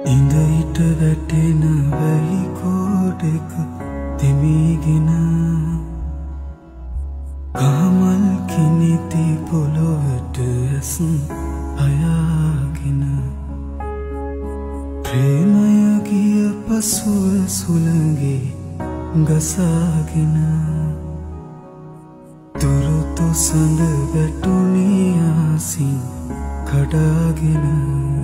ඉඳයිට වැටෙන වැහි කෝඩෙක දෙමීගෙන කාමල් කිනිති පොළොවට ඇස් අයාගෙන ප්‍රේමය ගිය පසුව සුළඟේ ගසාගෙන තුරුතු සඳ වැටුණේ ආසින් කඩාගෙන